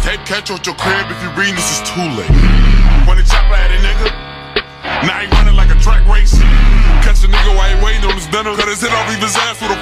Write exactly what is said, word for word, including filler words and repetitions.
tape catch at your crib. If you reading this, is too late. When the chopper at a nigga, now he running like a track race. Catch a nigga while he waiting on his dinner. Cut his head off, leave his ass with a